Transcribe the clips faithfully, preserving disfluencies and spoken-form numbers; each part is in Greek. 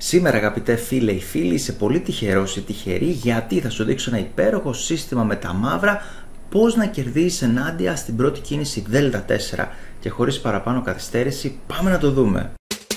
Σήμερα, αγαπητέ φίλε ή φίλοι, είσαι πολύ τυχερός ή τυχερή, γιατί θα σου δείξω ένα υπέροχο σύστημα με τα μαύρα, πώς να κερδίσεις ενάντια στην πρώτη κίνηση δέλτα τέσσερα. Και χωρίς παραπάνω καθυστέρηση, πάμε να το δούμε.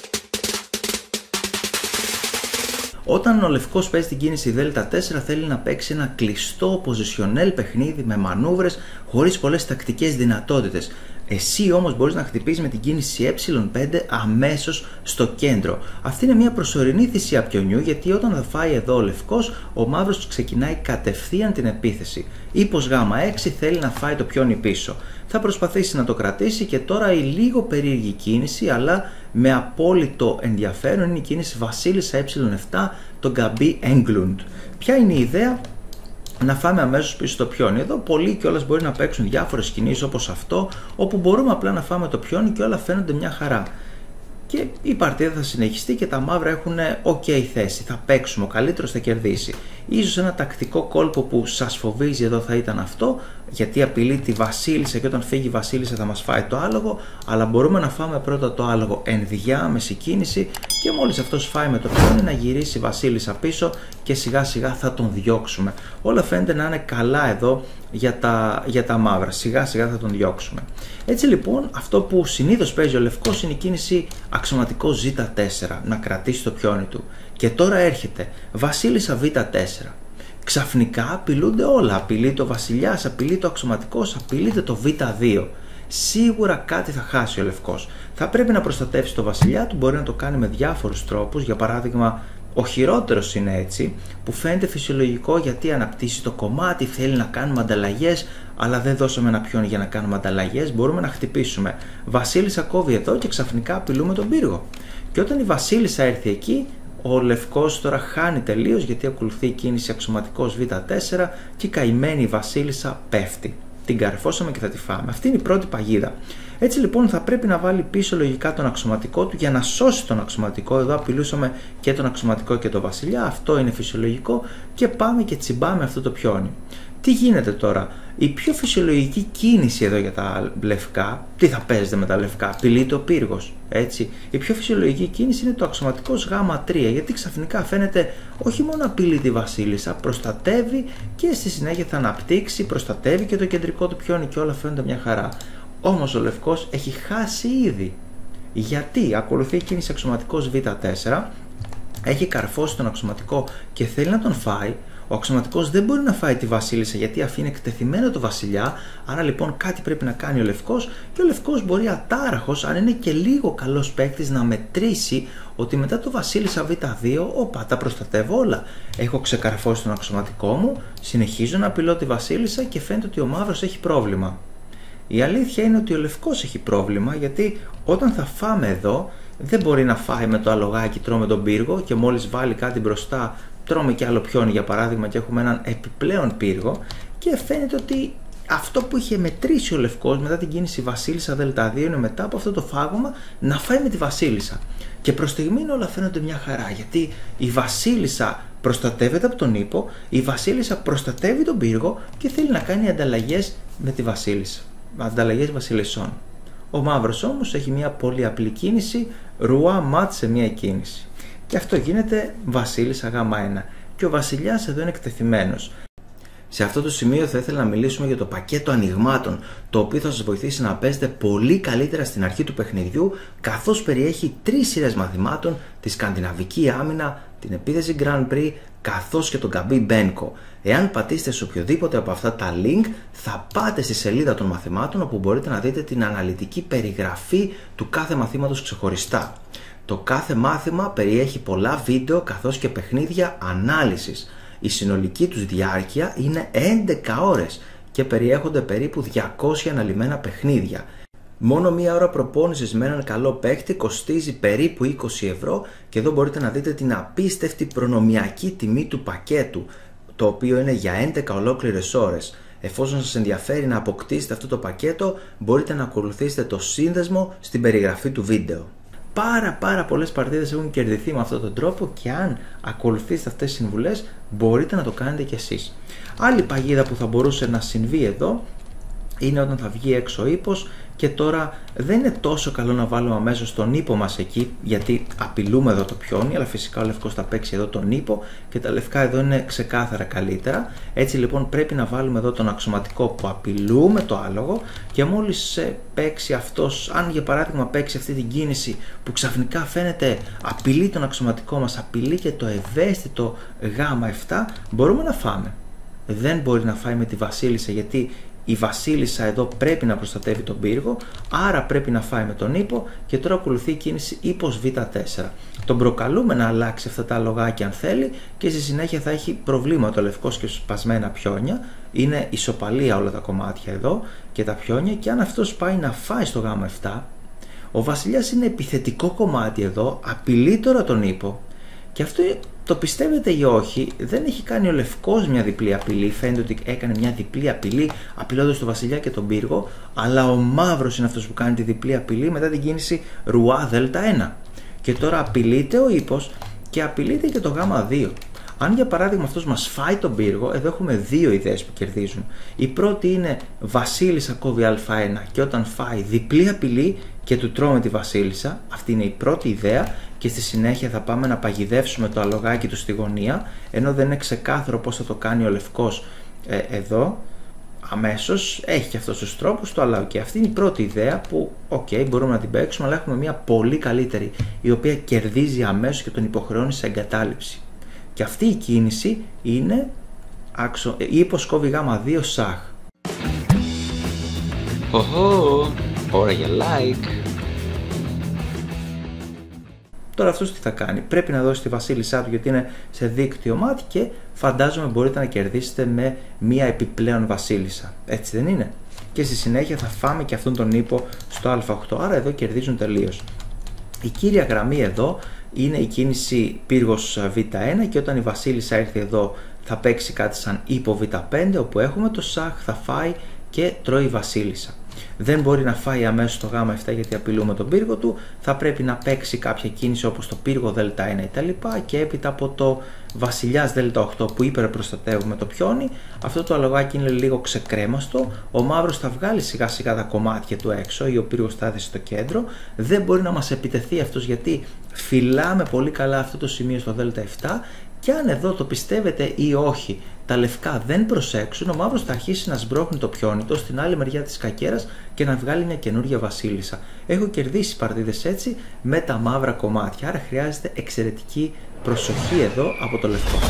Όταν ο λευκός παίζει την κίνηση δέλτα τέσσερα, θέλει να παίξει ένα κλειστό positional παιχνίδι με μανούβρες χωρίς πολλές τακτικές δυνατότητες. Εσύ όμως μπορείς να χτυπήσεις με την κίνηση ε πέντε αμέσως στο κέντρο. Αυτή είναι μια προσωρινή θυσία πιονιού, γιατί όταν θα φάει εδώ ο λευκός, ο μαύρος ξεκινάει κατευθείαν την επίθεση. Ύπος γάμα έξι θέλει να φάει το πιόνι πίσω. Θα προσπαθήσει να το κρατήσει και τώρα η λίγο περίεργη κίνηση, αλλά με απόλυτο ενδιαφέρον, είναι η κίνηση βασίλισσα ε επτά, το γκαμπί έγκλουντ. Ποια είναι η ιδέα? Να φάμε αμέσως πίσω το πιόνι. Εδώ πολλοί κιόλας μπορεί να παίξουν διάφορες κινήσεις όπως αυτό, όπου μπορούμε απλά να φάμε το πιόνι και όλα φαίνονται μια χαρά. Και η παρτίδα θα συνεχιστεί και τα μαύρα έχουν ok θέση. Θα παίξουμε, ο καλύτερος θα κερδίσει. Ίσως ένα τακτικό κόλπο που σας φοβίζει εδώ θα ήταν αυτό, γιατί απειλεί τη βασίλισσα και όταν φύγει η βασίλισσα θα μας φάει το άλογο, αλλά μπορούμε να φάμε πρώτα το άλογο ενδιάμεση κίνηση και μόλις αυτός φάει με το πιόνι να γυρίσει η βασίλισσα πίσω και σιγά σιγά θα τον διώξουμε. Όλα φαίνεται να είναι καλά εδώ για τα, για τα μαύρα, σιγά σιγά θα τον διώξουμε. Έτσι λοιπόν, αυτό που συνήθως παίζει ο λευκός είναι η κίνηση αξιωματικό ζέτα τέσσερα, να κρατήσει το πιόνι του. Και τώρα έρχεται βασίλισσα β τέσσερα. Ξαφνικά απειλούνται όλα. Απειλείται ο βασιλιάς, απειλείται ο αξιωματικός, απειλείται το β δύο. Σίγουρα κάτι θα χάσει ο λευκός. Θα πρέπει να προστατεύσει το βασιλιά του, μπορεί να το κάνει με διάφορους τρόπους. Για παράδειγμα, ο χειρότερος είναι έτσι, που φαίνεται φυσιολογικό γιατί αναπτύσσει το κομμάτι, θέλει να κάνουμε ανταλλαγές, αλλά δεν δώσαμε ένα πιόνι για να κάνουμε ανταλλαγές. Μπορούμε να χτυπήσουμε. Βασίλισσα κόβει εδώ και ξαφνικά απειλούμε τον πύργο. Και όταν η βασίλισσα έρθει εκεί, ο λευκός τώρα χάνει τελείως, γιατί ακολουθεί η κίνηση αξιωματικός β τέσσερα και η καημένη βασίλισσα πέφτει. Την καρφώσαμε και θα τη φάμε. Αυτή είναι η πρώτη παγίδα. Έτσι λοιπόν θα πρέπει να βάλει πίσω λογικά τον αξιωματικό του για να σώσει τον αξιωματικό. Εδώ απειλούσαμε και τον αξιωματικό και τον βασιλιά. Αυτό είναι φυσιολογικό και πάμε και τσιμπάμε αυτό το πιόνι. Τι γίνεται τώρα? Η πιο φυσιολογική κίνηση εδώ για τα λευκά, τι θα παίζετε με τα λευκά? Απειλείται ο πύργος, έτσι. Η πιο φυσιολογική κίνηση είναι το αξιωματικός γάμα τρία, γιατί ξαφνικά φαίνεται όχι μόνο απειλεί τη βασίλισσα, προστατεύει και στη συνέχεια θα αναπτύξει, προστατεύει και το κεντρικό του πιόνι και όλα φαίνονται μια χαρά. Όμως ο λευκός έχει χάσει ήδη. Γιατί? Ακολουθεί η κίνηση αξιωματικός β τέσσερα, έχει καρφώσει τον αξιωματικό και θέλει να τον φάει. Ο αξιωματικός δεν μπορεί να φάει τη βασίλισσα γιατί αφήνει εκτεθειμένο το βασιλιά, άρα λοιπόν κάτι πρέπει να κάνει ο λευκός και ο λευκός μπορεί ατάραχος, αν είναι και λίγο καλός παίκτης, να μετρήσει ότι μετά το βασίλισσα β δύο, όπα, τα προστατεύω όλα. Έχω ξεκαρφώσει τον αξιωματικό μου, συνεχίζω να απειλώ τη βασίλισσα και φαίνεται ότι ο μαύρος έχει πρόβλημα. Η αλήθεια είναι ότι ο λευκός έχει πρόβλημα, γιατί όταν θα φάμε εδώ δεν μπορεί να φάει με το αλογάκι, τρώμε τον πύργο και μόλις βάλει κάτι μπροστά τρώμε και άλλο πιόνι για παράδειγμα και έχουμε έναν επιπλέον πύργο και φαίνεται ότι αυτό που είχε μετρήσει ο λευκός μετά την κίνηση βασίλισσα δέλτα δύο είναι μετά από αυτό το φάγωμα να φάει με τη βασίλισσα. Και προς στιγμήν όλα φαίνονται μια χαρά, γιατί η βασίλισσα προστατεύεται από τον ύπο, η βασίλισσα προστατεύει τον πύργο και θέλει να κάνει ανταλλαγές με τη βασίλισσα, ανταλλαγές βασιλισσών. Ο μαύρος όμως έχει μια πολύ απλή κίνηση, ρουά ματ σε μια κίνηση. Και αυτό γίνεται βασίλισσα γάμα ένα και ο βασιλιάς εδώ είναι εκτεθειμένος. Σε αυτό το σημείο θα ήθελα να μιλήσουμε για το πακέτο ανοιγμάτων, το οποίο θα σας βοηθήσει να παίζετε πολύ καλύτερα στην αρχή του παιχνιδιού, καθώς περιέχει τρεις σειρές μαθημάτων, τη σκανδιναβική άμυνα, την επίθεση Grand Prix, καθώς και τον γκαμπί Μπένκο. Εάν πατήσετε σε οποιοδήποτε από αυτά τα link, θα πάτε στη σελίδα των μαθημάτων, όπου μπορείτε να δείτε την αναλυτική περιγραφή του κάθε μαθήματος ξεχωριστά. Το κάθε μάθημα περιέχει πολλά βίντεο καθώς και παιχνίδια ανάλυσης. Η συνολική τους διάρκεια είναι έντεκα ώρες και περιέχονται περίπου διακόσια αναλυμένα παιχνίδια. Μόνο μία ώρα προπόνησης με έναν καλό παίκτη κοστίζει περίπου είκοσι ευρώ και εδώ μπορείτε να δείτε την απίστευτη προνομιακή τιμή του πακέτου, το οποίο είναι για έντεκα ολόκληρες ώρες. Εφόσον σας ενδιαφέρει να αποκτήσετε αυτό το πακέτο, μπορείτε να ακολουθήσετε το σύνδεσμο στην περιγραφή του βίντεο. Πάρα πάρα πολλές παρτίδες έχουν κερδιθεί με αυτόν τον τρόπο και αν ακολουθήσετε αυτές τις συμβουλές μπορείτε να το κάνετε κι εσείς. Άλλη παγίδα που θα μπορούσε να συμβεί εδώ είναι όταν θα βγει έξω ο ύπος, και τώρα δεν είναι τόσο καλό να βάλουμε αμέσως τον ύπο μας εκεί, γιατί απειλούμε εδώ το πιόνι, αλλά φυσικά ο λευκός θα παίξει εδώ τον ύπο και τα λευκά εδώ είναι ξεκάθαρα καλύτερα. Έτσι λοιπόν πρέπει να βάλουμε εδώ τον αξιωματικό που απειλούμε το άλογο, και μόλις παίξει αυτός, αν για παράδειγμα παίξει αυτή την κίνηση που ξαφνικά φαίνεται απειλεί τον αξιωματικό μας, απειλεί και το ευαίσθητο γάμα επτά, μπορούμε να φάμε. Δεν μπορεί να φάει με τη βασίλισσα, γιατί η βασίλισσα εδώ πρέπει να προστατεύει τον πύργο, άρα πρέπει να φάει με τον ύπο, και τώρα ακολουθεί η κίνηση ύπος β τέσσερα. Τον προκαλούμε να αλλάξει αυτά τα αλογάκια αν θέλει, και στη συνέχεια θα έχει προβλήματα ο λευκός και σπασμένα πιόνια. Είναι ισοπαλία όλα τα κομμάτια εδώ και τα πιόνια, και αν αυτός πάει να φάει στο γάμα επτά, ο βασιλιάς είναι επιθετικό κομμάτι εδώ, απειλεί τώρα τον ύπο, και αυτό το πιστεύετε ή όχι, δεν έχει κάνει ο λευκός μια διπλή απειλή. Φαίνεται ότι έκανε μια διπλή απειλή απειλώντας τον βασιλιά και τον πύργο, αλλά ο μαύρος είναι αυτός που κάνει τη διπλή απειλή μετά την κίνηση ρουά δέλτα ένα. Και τώρα απειλείται ο ύπος και απειλείται και το γάμα δύο. Αν για παράδειγμα αυτός μας φάει τον πύργο, εδώ έχουμε δύο ιδέες που κερδίζουν. Η πρώτη είναι βασίλισσα κόβει α ένα, και όταν φάει διπλή απειλή και του τρώμε τη βασίλισσα. Αυτή είναι η πρώτη ιδέα, και στη συνέχεια θα πάμε να παγιδεύσουμε το αλογάκι του στη γωνία, ενώ δεν είναι ξεκάθαρο πώς θα το κάνει ο λευκός ε, εδώ. Αμέσως έχει και αυτός τους τρόπους του, αλλά okay, αυτή είναι η πρώτη ιδέα που ok, μπορούμε να την παίξουμε, αλλά έχουμε μια πολύ καλύτερη, η οποία κερδίζει αμέσως και τον υποχρεώνει σε εγκατάλειψη. Και αυτή η κίνηση είναι άξο, ύπος κόβει γάμα δύο σαχ. Οχο, ώρα για like. Τώρα αυτός τι θα κάνει? Πρέπει να δώσει τη βασίλισσά του, γιατί είναι σε δίκτυο μάτι, και φαντάζομαι μπορείτε να κερδίσετε με μία επιπλέον βασίλισσα. Έτσι δεν είναι? Και στη συνέχεια θα φάμε και αυτόν τον ύπο στο α οκτώ, άρα εδώ κερδίζουν τελείως. Η κύρια γραμμή εδώ είναι η κίνηση πύργος β ένα, και όταν η βασίλισσα έρθει εδώ θα παίξει κάτι σαν ύπο β πέντε, όπου έχουμε το σαχ, θα φάει και τρώει η βασίλισσα. Δεν μπορεί να φάει αμέσως το γάμα επτά γιατί απειλούμε τον πύργο του, θα πρέπει να παίξει κάποια κίνηση όπως το πύργο δέλτα ένα κτλ. Και έπειτα από το βασιλιάς δέλτα οκτώ που υπερπροστατεύουμε το πιόνι, αυτό το αλογάκι είναι λίγο ξεκρέμαστο, ο μαύρος θα βγάλει σιγά σιγά τα κομμάτια του έξω ή ο πύργος θα έρθει στο κέντρο, δεν μπορεί να μας επιτεθεί αυτός γιατί φυλάμε πολύ καλά αυτό το σημείο στο δέλτα επτά, και αν εδώ το πιστεύετε ή όχι τα λευκά δεν προσέξουν, ο μαύρος θα αρχίσει να σμπρώχνει το πιόνι του στην άλλη μεριά της κακέρας και να βγάλει μια καινούργια βασίλισσα. Έχω κερδίσει παρτίδες έτσι με τα μαύρα κομμάτια, άρα χρειάζεται εξαιρετική προσοχή εδώ από το λευκό.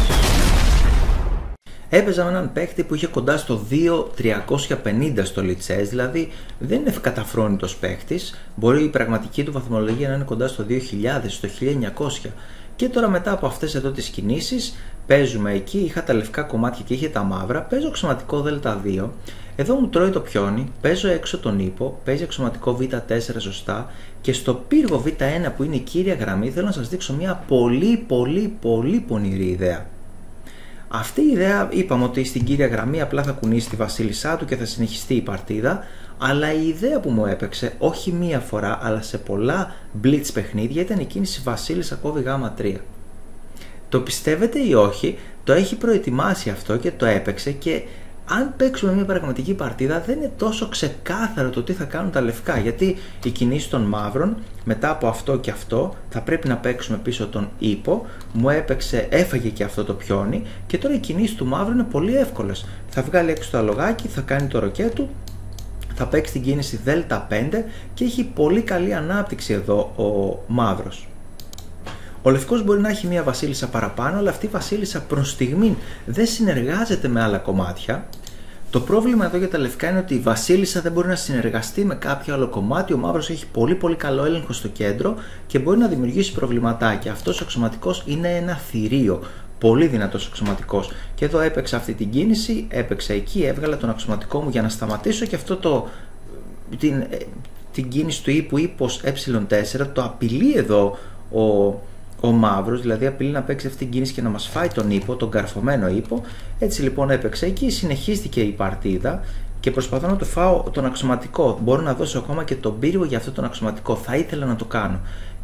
Έπαιζα με έναν παίκτη που είχε κοντά στο δύο χιλιάδες τριακόσια πενήντα στο Lichess, δηλαδή δεν είναι ευκαταφρόνητος παίκτης, μπορεί η πραγματική του βαθμολογία να είναι κοντά στο δύο χιλιάδες, στο χίλια εννιακόσια. Και τώρα μετά από αυτές εδώ τις κινήσεις παίζουμε εκεί, είχα τα λευκά κομμάτια και είχε τα μαύρα, παίζω αξιωματικό δέλτα δύο, εδώ μου τρώει το πιόνι, παίζω έξω τον ύπο, παίζει αξιωματικό β τέσσερα σωστά, και στο πύργο β ένα που είναι η κύρια γραμμή θέλω να σας δείξω μια πολύ πολύ πολύ πονηρή ιδέα. Αυτή η ιδέα είπαμε ότι στην κύρια γραμμή απλά θα κουνήσει τη βασίλισσά του και θα συνεχιστεί η παρτίδα, αλλά η ιδέα που μου έπαιξε όχι μία φορά αλλά σε πολλά blitz παιχνίδια ήταν η κίνηση βασίλισσα κόβει γάμα τρία. Το πιστεύετε ή όχι, το έχει προετοιμάσει αυτό και το έπαιξε, και αν παίξουμε μια πραγματική παρτίδα δεν είναι τόσο ξεκάθαρο το τι θα κάνουν τα λευκά, γιατί οι κινήσεις των μαύρων μετά από αυτό και αυτό θα πρέπει να παίξουμε πίσω τον ύπο, μου έπαιξε, έφαγε και αυτό το πιόνι, και τώρα οι κινήσεις του μαύρου είναι πολύ εύκολες. Θα βγάλει έξω το αλογάκι, θα κάνει το ροκέ του, θα παίξει την κίνηση δέλτα πέντε και έχει πολύ καλή ανάπτυξη εδώ ο μαύρος. Ο λευκός μπορεί να έχει μία βασίλισσα παραπάνω, αλλά αυτή η βασίλισσα προς στιγμή δεν συνεργάζεται με άλλα κομμάτια. Το πρόβλημα εδώ για τα λευκά είναι ότι η βασίλισσα δεν μπορεί να συνεργαστεί με κάποιο άλλο κομμάτι. Ο μαύρος έχει πολύ πολύ καλό έλεγχο στο κέντρο και μπορεί να δημιουργήσει προβληματάκια. Αυτός ο αξιωματικός είναι ένα θηρίο. Πολύ δυνατός αξιωματικός. Και εδώ έπαιξα αυτή την κίνηση, έπαιξα εκεί, έβγαλα τον αξιωματικό μου για να σταματήσω, και αυτό το, την, την κίνηση του ύπου ύπος ε τέσσερα το απειλεί εδώ ο, ο μαύρος, δηλαδή απειλεί να παίξει αυτή την κίνηση και να μας φάει τον ύπο, τον καρφωμένο ύπο. Έτσι λοιπόν έπαιξα εκεί, συνεχίστηκε η παρτίδα και προσπαθώ να το φάω τον αξιωματικό. Μπορώ να δώσω ακόμα και τον πύργο για αυτό τον αξιωματικό, θα ήθελα να το κάνω.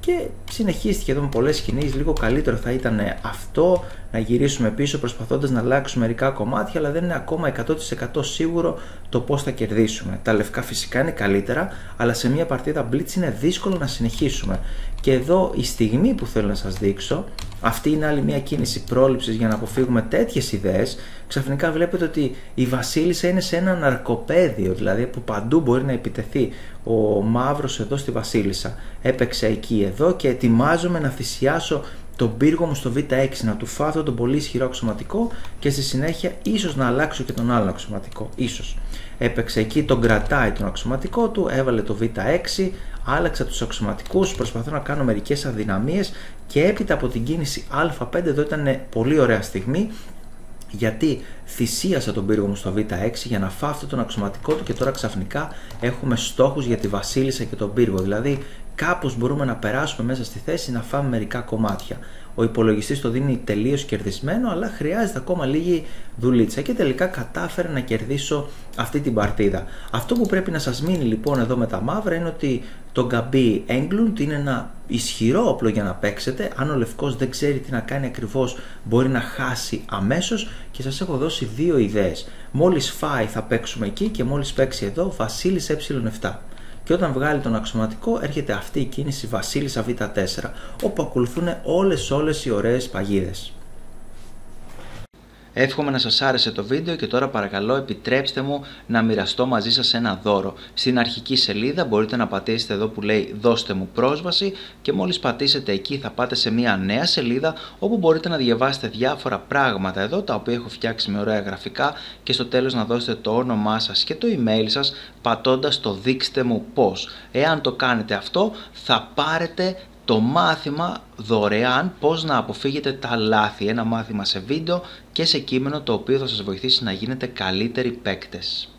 και συνεχίστηκε εδώ με πολλές κινήσεις. Λίγο καλύτερο θα ήταν αυτό, να γυρίσουμε πίσω προσπαθώντας να αλλάξουμε μερικά κομμάτια, αλλά δεν είναι ακόμα εκατό τοις εκατό σίγουρο το πώς θα κερδίσουμε. Τα λευκά φυσικά είναι καλύτερα, αλλά σε μια παρτίδα Blitz είναι δύσκολο να συνεχίσουμε. Και εδώ η στιγμή που θέλω να σας δείξω, αυτή είναι άλλη μια κίνηση πρόληψης για να αποφύγουμε τέτοιες ιδέες. Ξαφνικά βλέπετε ότι η βασίλισσα είναι σε ένα ναρκοπαίδιο, δηλαδή από παντού μπορεί να επιτεθεί ο μαύρος εδώ στη βασίλισσα. Έπαιξε εκεί εδώ και ετοιμάζομαι να θυσιάσω τον πύργο μου στο β έξι, να του φάω αυτό τον πολύ ισχυρό αξιωματικό και στη συνέχεια ίσως να αλλάξω και τον άλλον αξιωματικό. Ίσως. Έπαιξε εκεί, τον κρατάει τον αξιωματικό του, έβαλε το β έξι, άλλαξα τους αξιωματικούς, προσπαθώ να κάνω μερικές αδυναμίες και έπειτα από την κίνηση α πέντε εδώ ήταν πολύ ωραία στιγμή, γιατί θυσίασα τον πύργο μου στο β έξι για να φάω αυτό τον αξιωματικό του και τώρα ξαφνικά έχουμε στόχους για τη βασίλισσα και τον πύργο. Δηλαδή κάπως μπορούμε να περάσουμε μέσα στη θέση να φάμε μερικά κομμάτια. Ο υπολογιστής το δίνει τελείως κερδισμένο, αλλά χρειάζεται ακόμα λίγη δουλίτσα και τελικά κατάφερα να κερδίσω αυτή την παρτίδα. Αυτό που πρέπει να σας μείνει λοιπόν εδώ με τα μαύρα είναι ότι το Gabi Englund είναι ένα ισχυρό όπλο για να παίξετε. Αν ο λευκός δεν ξέρει τι να κάνει ακριβώς, μπορεί να χάσει αμέσως και σας έχω δώσει δύο ιδέες. Μόλις φάει θα παίξουμε εκεί και μόλις παίξει εδώ βασίλισσα ε επτά. Και όταν βγάλει τον αξιωματικό έρχεται αυτή η κίνηση βασίλισσα β τέσσερα, όπου ακολουθούν όλες όλες οι ωραίες παγίδες. Εύχομαι να σας άρεσε το βίντεο και τώρα παρακαλώ επιτρέψτε μου να μοιραστώ μαζί σας ένα δώρο. Στην αρχική σελίδα μπορείτε να πατήσετε εδώ που λέει δώστε μου πρόσβαση και μόλις πατήσετε εκεί θα πάτε σε μια νέα σελίδα όπου μπορείτε να διαβάσετε διάφορα πράγματα εδώ τα οποία έχω φτιάξει με ωραία γραφικά και στο τέλος να δώσετε το όνομά σας και το email σας πατώντας το δείξτε μου πώς. Εάν το κάνετε αυτό θα πάρετε το μάθημα δωρεάν πώς να αποφύγετε τα λάθη, ένα μάθημα σε βίντεο και σε κείμενο το οποίο θα σας βοηθήσει να γίνετε καλύτεροι παίκτες.